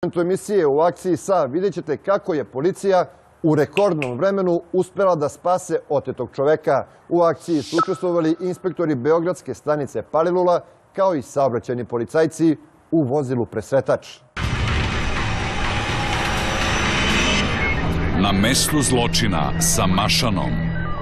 U emisije U akciji sa vidjet ćete kako je policija u rekordnom vremenu uspela da spase otetog čoveka. U akciji su učestvovali inspektori Beogradske stanice Palilula kao i saobraćajni policajci u vozilu presretač. Na mestu zločina sa mašanom.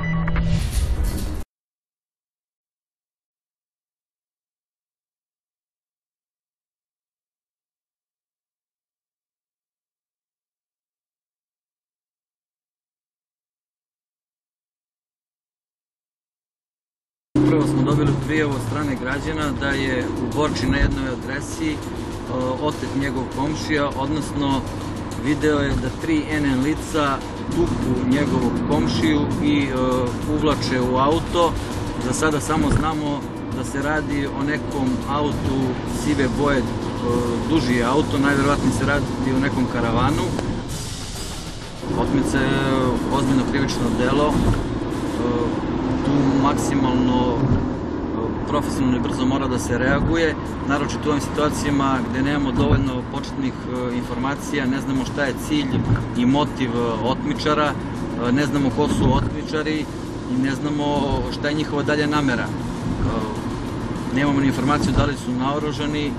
Upravo smo dobili prijavu od strane građana da je u Borči na jednoj adresi otet njegov komšija, odnosno video je da 3 NN lica tuku njegovog komšiju i uvlače u auto. Za sada samo znamo da se radi o nekom autu sive boje, duži je auto, najverovatnije se radi o nekom karavanu. Otmica je ozbiljno krivično delo. Tu maksimalno profesionalno i brzo mora da se reaguje, naročito u ovim situacijama gde nemamo dovoljno početnih informacija, ne znamo šta je cilj i motiv otmičara, ne znamo ko su otmičari i ne znamo šta je njihova dalja namera. Nemamo ni informaciju da li su naoružani.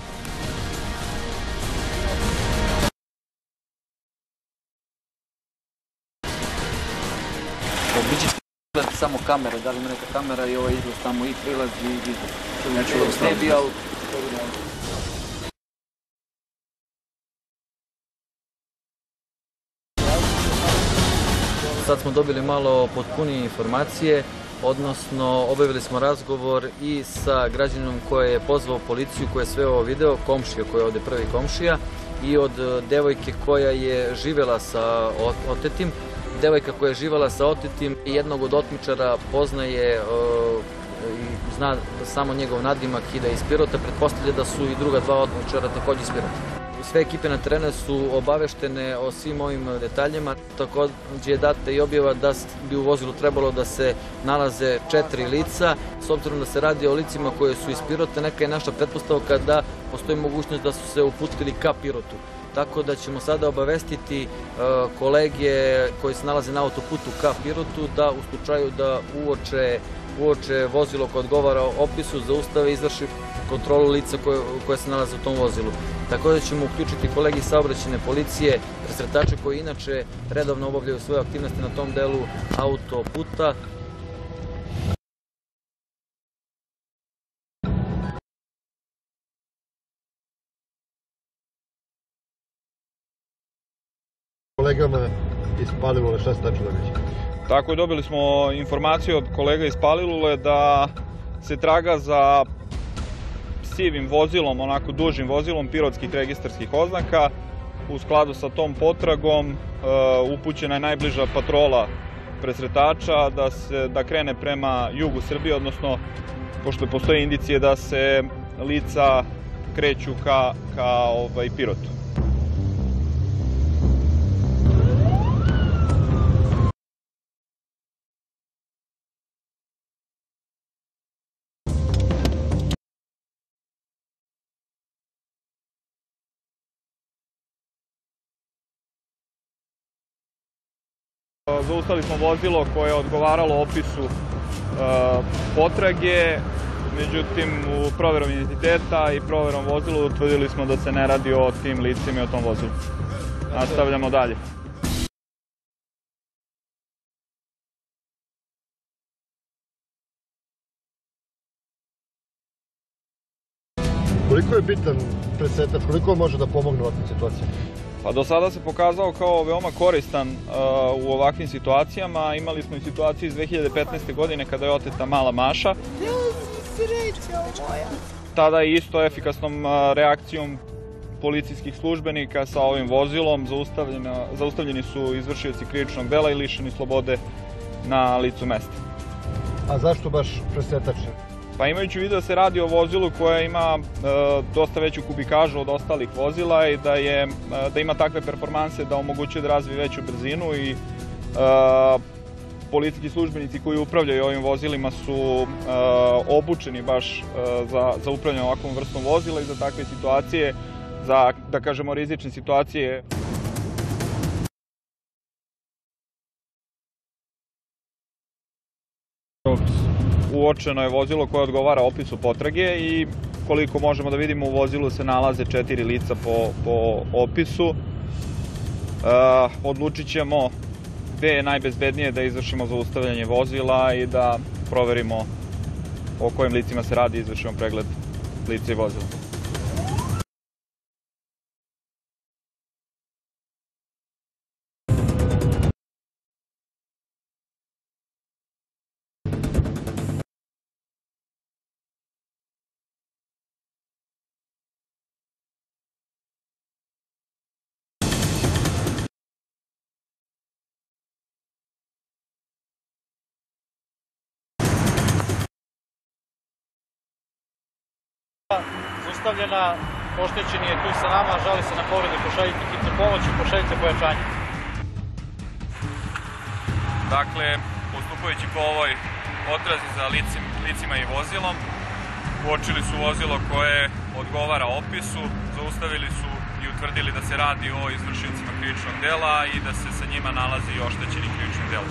Samo kamera, da li ima neka kamera i ovaj izlaz tamo i prilaz i izlaz. Stebi out. Sad smo dobili malo potpunije informacije, odnosno obavili smo razgovor i sa građaninom koji je pozvao policiju, koji je sve ovo video, komšija koji je ovde prvi komšija, i od devojke koja je živela sa otetim. Devojka koja je živala sa otetim i jednog od otmičara poznaje i zna samo njegov nadimak i da je iz Pirota, pretpostavlja da su i druga 2 otmičara takođe iz Pirota. Sve ekipe na terenu su obaveštene o svim ovim detaljima, takođe je data i objava da bi u vozilu trebalo da se nalaze 4 lica. S obzirom da se radi o licima koje su iz Pirota, neka je naša pretpostavka da postoji mogućnost da su se uputili ka Pirotu. Tako da ćemo sada obavestiti kolege koji se nalaze na autoputu ka Pirotu da u slučaju da uoče vozilo koje odgovara opisu, zaustave i izvrši kontrolu lica koje se nalaze u tom vozilu. Također ćemo uključiti kolegi saobraćajne policije, presretače koji inače redovno obavljaju svoje aktivnosti na tom delu autoputa. Kolegama iz Palilule, šta se tačno događa? Tako je, dobili smo informaciju od kolega iz Palilule da se traga za sivim vozilom, onako dužim vozilom pirotskih registarskih oznaka. U skladu sa tom potragom upućena je najbliža patrola presretača da krene prema jugu Srbije, odnosno pošto postoje indicije da se lica kreću ka Pirotu. Zaustavili smo vozilo koje je odgovaralo opisu potrage, međutim u proverom identiteta i proverom vozila utvrdili smo da se ne radi o tim licima i o tom vozilu. Nastavljamo dalje. Koliko je bitan presretač, koliko može da pomogne u ovakvim situacijama? Pa do sada se pokazao kao veoma koristan u ovakvim situacijama. Imali smo i situaciju iz 2015. godine kada je oteta mala Maša. Tada je isto efikasnom reakcijom policijskih službenika sa ovim vozilom zaustavljeni su izvršioci krivičnog dela i lišeni slobode na licu mesta. A zašto baš presretač? Pa imajući u vidu da se radi o vozilu koje ima dosta veću kubikažu od ostalih vozila i da ima takve performanse da omogućuje da razvije veću brzinu i policijski službenici koji upravljaju ovim vozilima su obučeni baš za upravljanje ovakvom vrstom vozila i za takve situacije za, da kažemo, rizične situacije. Uočeno je vozilo koje odgovara opisu potrage i koliko možemo da vidimo u vozilu se nalaze 4 lica po opisu. Odlučit ćemo gde je najbezbednije da izvršimo zaustavljanje vozila i da proverimo o kojim licima se radi i izvršimo pregled lica i vozila. Zaustavljena, oštećeni je tu sa nama, žali se na povredu, pošaljite hitnu pomoć i pošaljite pojačanje. Dakle, postupajući po ovoj potrazi za licima i vozilom, uočili su vozilo koje odgovara opisu, zaustavili su i utvrdili da se radi o izvršiocima krivičnog dela i da se sa njima nalazi i oštećeni krivičnim delom.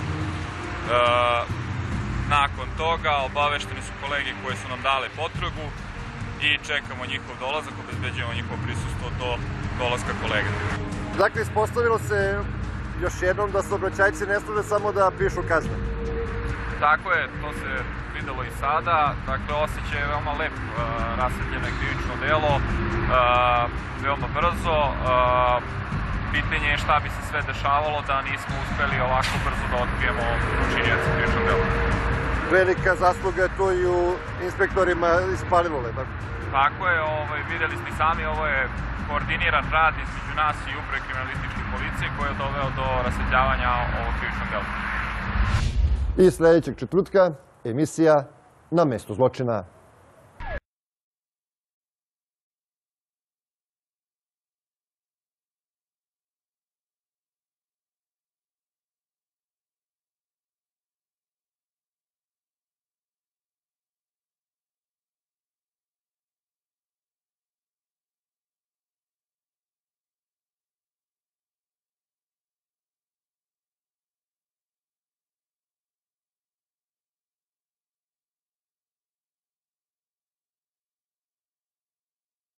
Nakon toga obavešteni su kolege koje su nam dale potragu i čekamo njihov dolazak, obezbeđujemo njihovo prisustvo do dolaska kolega. Dakle, ispostavilo se još jednom da saobraćajci ne služe samo da pišu kazne. Tako je, to se videlo i sada. Dakle, osjećaj je veoma lep, rasvetljeno je krivično delo, veoma brzo. Pitanje je šta bi se sve dešavalo da nismo uspeli ovako brzo da otkrijemo učinioca krivičnog dela. Velika zasluga je tu i u inspektorima iz Palilule, tako? Tako je, videli ste i sami, ovo je koordiniran rad između nas i Uprave kriminalističke policije koji je doveo do rasvetljavanja ovog krivičnog dela. I sljedećeg četvrtka emisija Na mestu zločina.